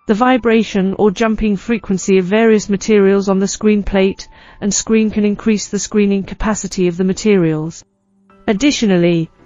the vibration or jumping frequency of various materials on the screen plate and screen can increase the screening capacity of the materials. Additionally,